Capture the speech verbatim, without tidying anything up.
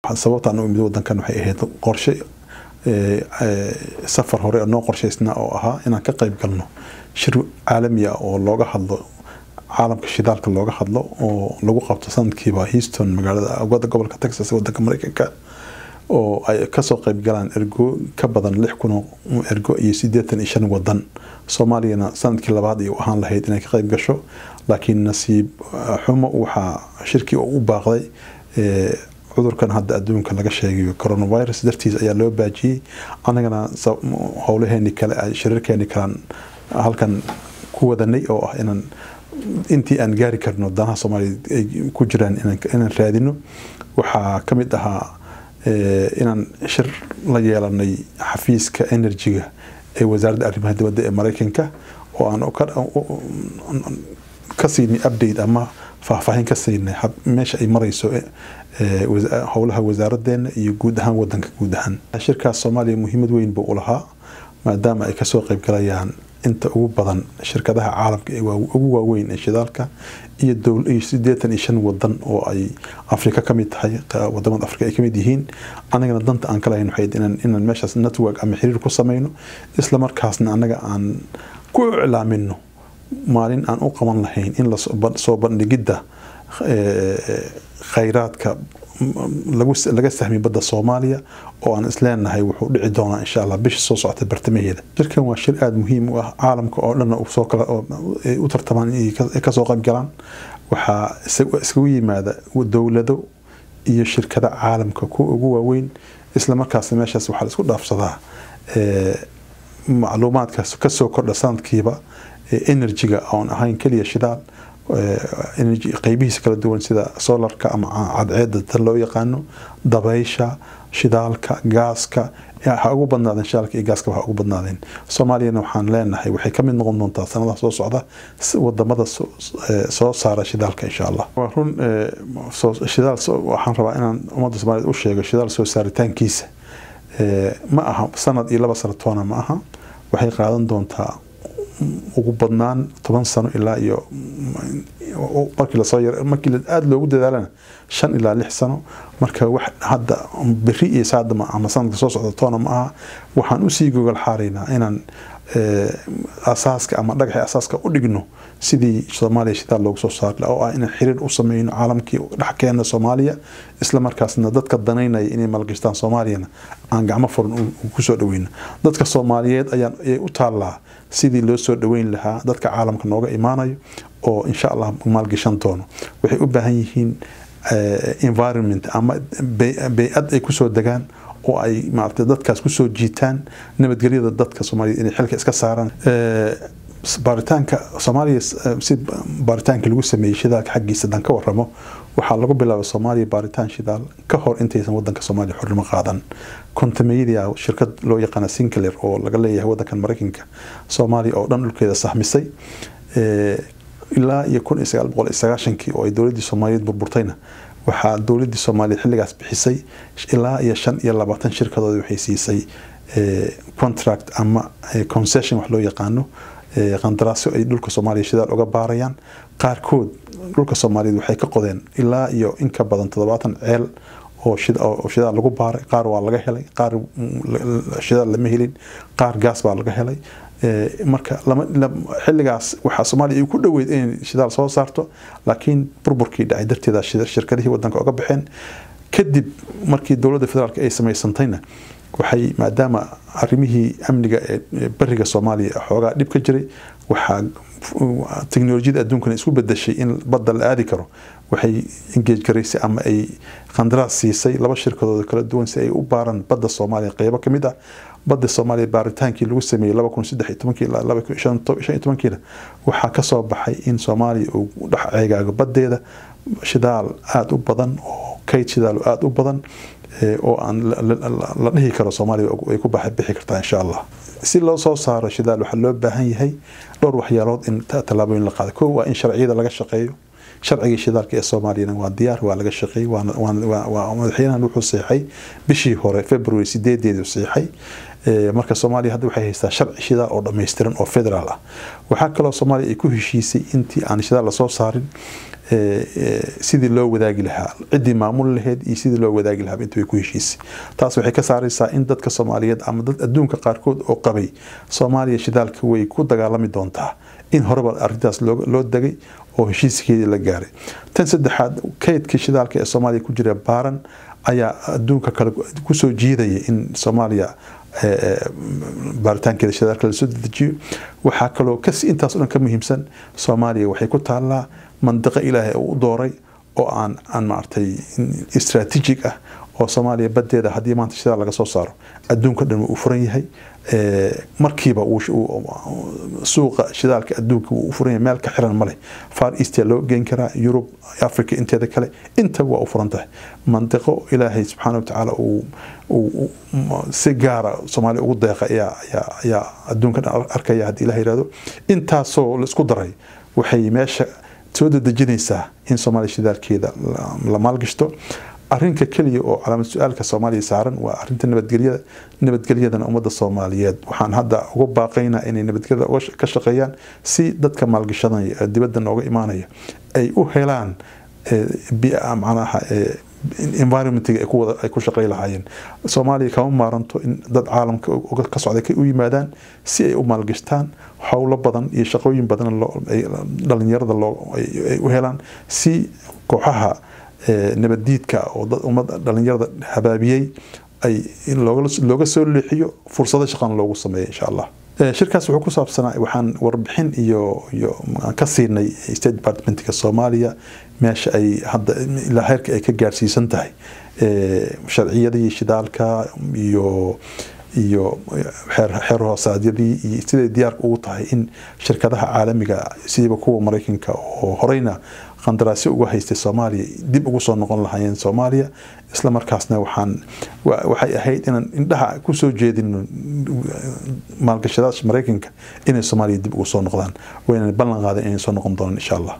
sababta aan u imid wadankan waxay ahayd qorshe safar hore oo noo qorshaysnaa oo ahaa inaan ka qayb galno shir caalami ah oo looga hadlo caalamka shidaalka looga hadlo oo lagu qabto sanadkiiba Houston magaalada gobolka Texas wadanka Mareykanka oo ay ka soo qayb galaan ergo ka badan lix kun oo ergo iyo siddeetan iyo shan wadan Soomaaliyana sanadkii labaad ay u ahaan lahayd inay ka qayb gasho laakiin nasiib xumo waxa shirkii u baaqday cudurkan hadda adduunka laga sheegayo coronavirus dartiis ayaa loo baajiyay anagana howlaheeni kale ay shirarkeeni kale halkan ku wadanay oo ah inaan intii aan gaari karno danaha Soomaaliyeed ay ku jiraan inaan inaan raadino waxa kamid ahaa inaan shir la yeelanay xafiiska energy-ga ee wasaaradda arrimaha dibadda ee Mareykanka oo aan ka siinay update ama faahfaahin ka siinay meesha ay marayso howlaha wasaaraddeena iyo guud ahaan wadanka guud ahaan shirkaas Soomaaliya muhiimad weyn buu u lahaa maadaama ay ka soo qayb galayaan inta ugu badan shirkadaha caalamka ee ugu waaweyn ee shidaalka iyo dawlad iyo siddeetan iyo shan wadan oo ay Afrika ka mid tahay wadamada Afrika ay ka mid yihiin anagana danta aan kala hayn waxay inaan inaan meeshaas network ama xiriir ku sameeyno isla markaasna anaga aan ku iclaamino maalin aan u qaban lahayn in la soo bandhigida khayraadka lagu laga sahmi badda Soomaaliya oo aan isleenahay wuxuu dhici doonaa insha Allah bisha soo socota bartamaheeda shirkan waa shir aad muhiim u ah caalamka oo dhan oo soo kala u tartamaan ee ka soo qayb galaan waxa isku yimaada dawlado iyo shirkada caalamka ku ugu waaweyn isla markaas meeshaas waxa la isku dhaafsadaa ee macluumaadkaas ka soo kordha sanadkiiba energy-ga aan ahayn kaliya shidaal energy qaybihiisa kala duwan sida solarka ama cadceedda tan loo yaqaano dabaysha shidaalka gaaska waxa ugu badnaadeen shidaalka iyo gaaska waxa ugu badnaadeen Soomaaliyana waxaan leenahay waxay ka mid noqon doontaa sanadaha soo socda wadamada soo saara shidaalka insha Allah waa run shidaal waxaan rabaa inaan ummadda Soomaaliyeed u sheego shidaal soo saaritaankiisa ma aha sanad iyo laba sano toona ma aha waxay qaadan doontaa ugu badnaan toban sano ilaa iyo markii la soo yar markii aad loogu dadaalana shan ilaa lix sano marka wax hadda bari iyo saadama ama sanadka soo socda toona ma aha waxaan u sii gogol xaaraynaa inaan asaaska ama dhagaxa asaaska u dhigno sidii Soomaaliya shidaal loogu soo saar lahaa oo ah in xiriir u sameeyno caalamkii dhaxkeena Soomaaliya isla markaasna dadka danaynaya inay maalgashtaan Soomaaliyana aan gacmo furan ku soo dhaweyno dadka Soomaaliyeed ayaan u taalaa sidii loo soo dhaweyn lahaa dadka caalamka nooga imaanayo oo insha Allah maalgashan doono waxay u baahan yihiin environment ama bay'ad ay ku soo degaan oo ay maartay dadkaas ku soo jiitaan nabadgelyada dadka Soomaaliyeed inay xilka iska saaraan baaritaanka Soomaaliya si baaritaanka lagu sameeyay shidaalka xaqiisa dan ka waramo waxa lagu bilaabay Soomaaliya baaritaan shidaal ka hor intaysan wadanka Soomaaliya xornimo qaadan kontameeyada shirkad loo yaqaan Sinclair oo laga leeyahay wadanka Mareykanka Soomaaliya oo dhan dhulkeeda sahmisay ee ilaa iyo kun iyo sagaal boqol iyo sagaashan-kii oo ay dawladda Soomaaliyeed burburtayna waxa dawladda Soomaaliya xilligaas bixisay ilaa iyo shan iyo labaatan shirkadood waxay siisay contract ama concession wax loo yaqaano qandaraasyo ay dhulka Soomaaliya shidaal uga baarayaan qaarkood dhulka Soomaaliyeed waxay ka qodeen ilaa iyo in ka badan toddobaatan ceel oo shidaal lagu baaray qaar waa laga helay qaar shidaal lama helin qaar gaas baa laga helay marka xilligaas waxa Soomaaliya ku dhaweyd in shidaal soo saarto laakiin burburkii dhacay darteeda shirkadihii wadanka uga baxeen kadib markii dawladda federaalka ay sameysantayna waxay maadaama arrimihii amniga ee bariga Soomaaliya xoogaa dhib ka jiray waxa teknolojiyada adduunka isku bedeshay in badda la aadi karo waxay engage gareysay ama ay qandaraas siisay laba shirkadood kala duwan si ay u baaran badda Soomaaliya qaybo kamid ah badda Soomaaliya baaritaankii lagu sameeyay laba kun iyo saddex iyo toban ilaa laba kun iyo shan iyo toban waxa ka soo baxay in Soomaaliya uu dhax ceegaaga baddeeda shidaal aad u badan oo kayd shidaal aad u badan oo aan la dhihi karo Soomaaliya ay ku baaxad bixi kartaa insha Allah si loo soo saaro shidaal waxa loo baahan yahay dhowr waxyaalood in talaabooyin la qaado koow waa in sharciyada laga shaqeeyo sharciga shidaalka ee Soomaaliya waa diyaar waa laga shaqeeyay waa waa madaxweynaha wuxuu saxay bishii hore February sideedeedii saxay marka Soomaaliya hadda waxay haystaa sharci shidaal oo dhameystiran oo federaal ah waxa kale oo Soomaaliya ay ku heshiisay intii aan shidaal la soo saarin sidii loo wadaagi lahaa cidii maamul lahayd iyo sidii loo wadaagi lahaa inta way ku heshiisay taas waxay ka saaraysaa in dadka Soomaaliyeed ama dad adduunka qaarkood oo qabay Soomaaliya shidaalka way ku dagaalami doontaa in horeba arrintaas loo dagay oo heshiiskeedii la gaaray tan saddexaad kaydka shidaalka ee Soomaaliya ku jira baaran ayaa adduunka kale ku soo jiidaya in Soomaaliya baaritaankeeda shidaalka la soo dejiyo waxa kale oo kas intaas oo dhan ka muhiimsan Soomaaliya waxay ku taalaa منطقة إلهي أو دوري أو عن عن معرتي استراتيجيك أه أو صوماليا بدي هذا هدي ما تشتغل على قصص صار الدون كده وفرني هي مركبة وش سوق شدال كأدون وفرني مالك حرن ملي فار إستيلو جنكرا يوروب أفريقيا أنت هذا كله أنت وأفرنته منطقة إلهي سبحانه وتعالى و وسجارة صوماليا وضيقة يا يا يا الدون كده أركيا هدي إلهي رادو أنت صو لسكودري وحي ماشى سود دجنيسا إن صومالي شدالكيدا لما لقشتو أرنك كلي أو على السؤال كصومالي سارن وأرنت النبتجلية النبتجلية دنا أمد الصوماليات وحن هذا وباقينا إن النبتجلية وش كشقيان سي ضد كمال قشطني دي بدنا نوع إيمانية أي أهلان بيئة معناها environment يكون يكون شقي لهاين صومالي كمان مارنتو إن ضد عالم كصعدة كأي مادان سي أمال قشطان حول بدن يشقوين بدن دلني يرد الله وهلان سي كوحها نبديد كا ومد دلني يرد حبابيي أي لوجل لوجل سول لحيو فرصة شقان لوجل سماه إن شاء الله شركة سوق صاب سنة وحن وربحين يو يو كسرنا ستيت ديبارتمنت كالصوماليا ماشي أي حد إلى هيك أي كجارسي سنتهي شرعية دي شدالكا يو iyo xeer hoosaadiyadii iyo sidii diyaar ugu tahay in shirkadaha caalamiga sidaba kuwa Mareykanka oo horeyna qandaraasyo ugu haystay Soomaaliya dib ugu soo noqon lahaayeen Soomaaliya isla markaasna waxaan waxay ahayd in indhaha ku soo jeedin maalgashadaasha Mareykanka inay Soomaaliya dib ugu soo noqdaan wayna ballan qaadeen inay soo noqon doonaan insha Allah